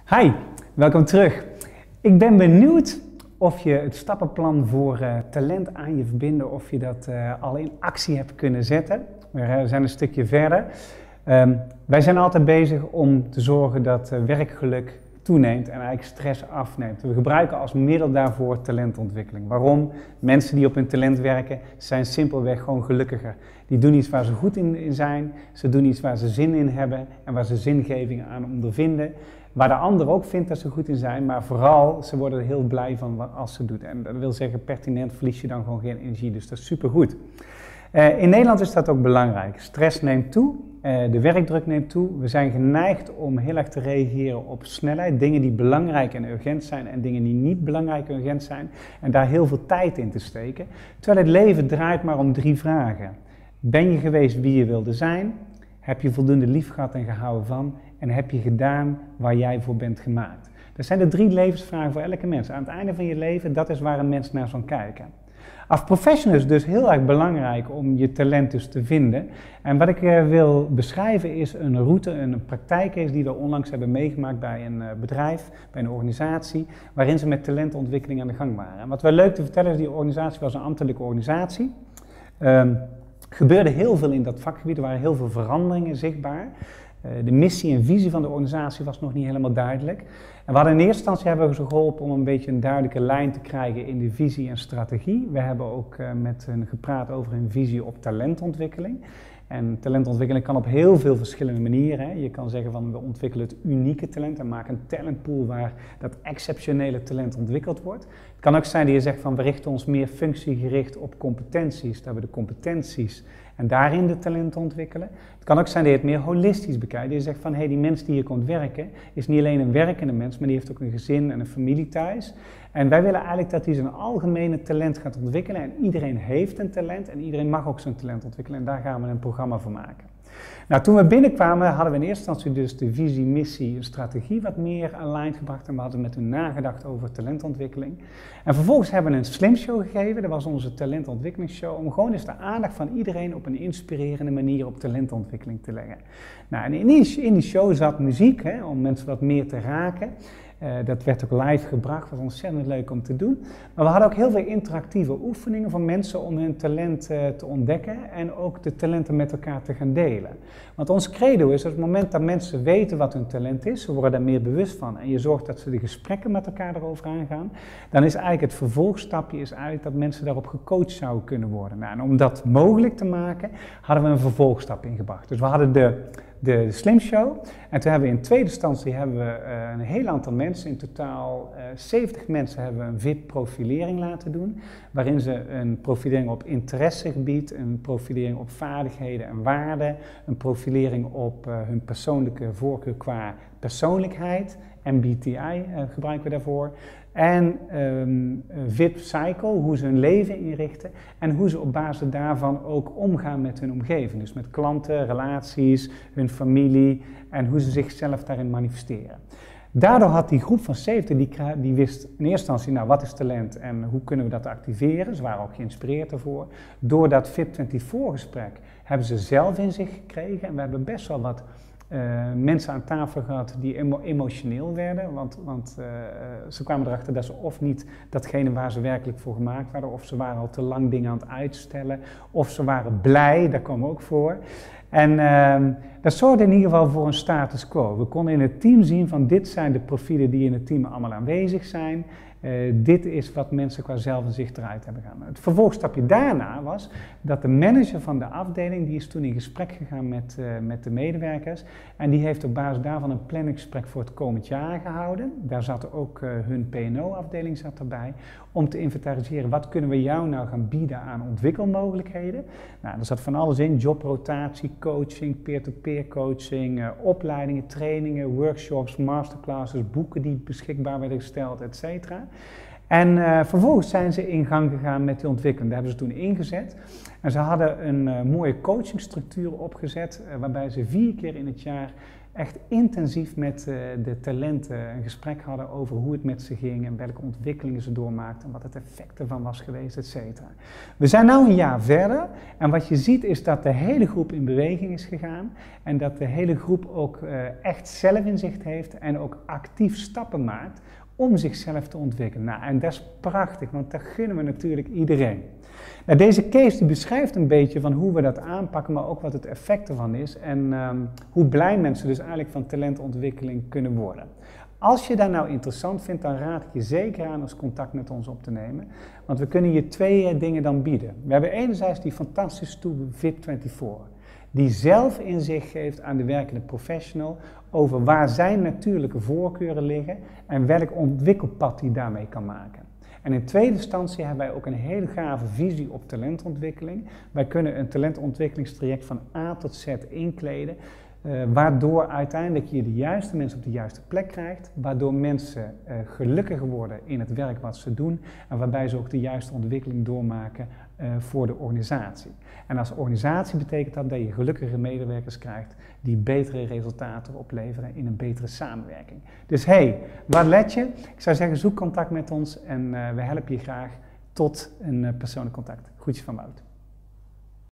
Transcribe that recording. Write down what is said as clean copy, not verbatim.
Hi, welkom terug. Ik ben benieuwd of je het stappenplan voor talent aan je verbinden, of je dat al in actie hebt kunnen zetten. We zijn een stukje verder. Wij zijn altijd bezig om te zorgen dat werkgeluk toeneemt en eigenlijk stress afneemt. We gebruiken als middel daarvoor talentontwikkeling. Waarom? Mensen die op hun talent werken zijn simpelweg gewoon gelukkiger. Die doen iets waar ze goed in zijn, ze doen iets waar ze zin in hebben en waar ze zingeving aan ondervinden. Waar de ander ook vindt dat ze goed in zijn, maar vooral, ze worden er heel blij van als ze doen. En dat wil zeggen, pertinent verlies je dan gewoon geen energie, dus dat is supergoed. In Nederland is dat ook belangrijk. Stress neemt toe, de werkdruk neemt toe. We zijn geneigd om heel erg te reageren op snelheid. Dingen die belangrijk en urgent zijn en dingen die niet belangrijk en urgent zijn. En daar heel veel tijd in te steken. Terwijl het leven draait maar om 3 vragen. Ben je geweest wie je wilde zijn? Heb je voldoende lief gehad en gehouden van? En heb je gedaan waar jij voor bent gemaakt? Dat zijn de 3 levensvragen voor elke mens. Aan het einde van je leven, dat is waar een mens naar zal kijken. Als professional is het dus heel erg belangrijk om je talent dus te vinden. En wat ik wil beschrijven is een route, een praktijkcase die we onlangs hebben meegemaakt bij een bedrijf, bij een organisatie, waarin ze met talentontwikkeling aan de gang waren. En wat wel leuk te vertellen is, die organisatie was een ambtelijke organisatie. Gebeurde heel veel in dat vakgebied, er waren heel veel veranderingen zichtbaar. De missie en visie van de organisatie was nog niet helemaal duidelijk. En we hadden in eerste instantie hebben we ze geholpen om een beetje een duidelijke lijn te krijgen in de visie en strategie. We hebben ook met hen gepraat over een visie op talentontwikkeling. En talentontwikkeling kan op heel veel verschillende manieren. Hè. Je kan zeggen van we ontwikkelen het unieke talent en maken een talentpool waar dat exceptionele talent ontwikkeld wordt. Het kan ook zijn dat je zegt van we richten ons meer functiegericht op competenties, dat we de competenties en daarin de talenten ontwikkelen. Het kan ook zijn dat je het meer holistisch bekijkt. Dat je zegt van die mens die hier komt werken is niet alleen een werkende mens, maar die heeft ook een gezin en een familie thuis. En wij willen eigenlijk dat hij zijn algemene talent gaat ontwikkelen. En iedereen heeft een talent en iedereen mag ook zijn talent ontwikkelen. En daar gaan we een programma voor maken. Nou, toen we binnenkwamen hadden we in eerste instantie dus de visie, missie en strategie wat meer aligned gebracht. En we hadden met hun nagedacht over talentontwikkeling. En vervolgens hebben we een slim show gegeven. Dat was onze talentontwikkelingsshow. Om gewoon eens de aandacht van iedereen op een inspirerende manier op talentontwikkeling te leggen. Nou, en in die show zat muziek, om mensen wat meer te raken. Dat werd ook live gebracht, was ontzettend leuk om te doen. Maar we hadden ook heel veel interactieve oefeningen voor mensen om hun talent te ontdekken en ook de talenten met elkaar te gaan delen. Want ons credo is, op het moment dat mensen weten wat hun talent is, ze worden daar meer bewust van en je zorgt dat ze de gesprekken met elkaar erover aangaan, dan is eigenlijk het vervolgstapje dat mensen daarop gecoacht zouden kunnen worden. Nou, en om dat mogelijk te maken, hadden we een vervolgstap ingebracht. Dus we hadden de Slim Show. En toen hebben we in tweede instantie een heel aantal mensen, in totaal 70 mensen hebben we een VIP-profilering laten doen. Waarin ze een profilering op interessegebied, een profilering op vaardigheden en waarden, een profilering op hun persoonlijke voorkeur qua persoonlijkheid, MBTI gebruiken we daarvoor. En VIP Cycle, hoe ze hun leven inrichten en hoe ze op basis daarvan ook omgaan met hun omgeving. Dus met klanten, relaties, hun familie en hoe ze zichzelf daarin manifesteren. Daardoor had die groep van 70, die wist in eerste instantie, nou wat is talent en hoe kunnen we dat activeren. Ze waren ook geïnspireerd daarvoor. Door dat VIP24 gesprek hebben ze zelf in zich gekregen en we hebben best wel wat mensen aan tafel gehad die emotioneel werden, want ze kwamen erachter dat ze of niet datgene waar ze werkelijk voor gemaakt waren, of ze waren al te lang dingen aan het uitstellen, of ze waren blij, dat kwam ook voor. En dat zorgde in ieder geval voor een status quo. We konden in het team zien van dit zijn de profielen die in het team allemaal aanwezig zijn. Dit is wat mensen qua zelfinzicht eruit hebben gedaan. Het vervolgstapje daarna was dat de manager van de afdeling, die is toen in gesprek gegaan met de medewerkers. En die heeft op basis daarvan een planningsgesprek voor het komend jaar gehouden. Daar zat ook hun P&O-afdeling zat erbij. Om te inventariseren, wat kunnen we jou nou gaan bieden aan ontwikkelmogelijkheden. Nou, er zat van alles in, jobrotatie, coaching, peer-to-peer coaching, opleidingen, trainingen, workshops, masterclasses, boeken die beschikbaar werden gesteld, et cetera. En vervolgens zijn ze in gang gegaan met die ontwikkeling. Daar hebben ze toen ingezet. En ze hadden een mooie coachingstructuur opgezet, waarbij ze 4 keer in het jaar echt intensief met de talenten een gesprek hadden over hoe het met ze ging en welke ontwikkelingen ze doormaakten en wat het effect ervan was geweest, et cetera. We zijn nu een jaar verder en wat je ziet is dat de hele groep in beweging is gegaan en dat de hele groep ook echt zelfinzicht heeft en ook actief stappen maakt om zichzelf te ontwikkelen. Nou, en dat is prachtig, want dat gunnen we natuurlijk iedereen. Nou, deze case die beschrijft een beetje van hoe we dat aanpakken, maar ook wat het effect ervan is en hoe blij mensen dus eigenlijk van talentontwikkeling kunnen worden. Als je dat nou interessant vindt, dan raad ik je zeker aan als contact met ons op te nemen, want we kunnen je twee dingen dan bieden. We hebben enerzijds die fantastische tool VIP24, die zelf inzicht geeft aan de werkende professional over waar zijn natuurlijke voorkeuren liggen en welk ontwikkelpad hij daarmee kan maken. En in tweede instantie hebben wij ook een hele gave visie op talentontwikkeling. Wij kunnen een talentontwikkelingstraject van A tot Z inkleden, waardoor uiteindelijk je de juiste mensen op de juiste plek krijgt, waardoor mensen gelukkiger worden in het werk wat ze doen en waarbij ze ook de juiste ontwikkeling doormaken voor de organisatie. En als organisatie betekent dat je gelukkige medewerkers krijgt die betere resultaten opleveren in een betere samenwerking. Dus hey, wat let je? Ik zou zeggen, zoek contact met ons en we helpen je graag tot een persoonlijk contact. Groetjes van Wout.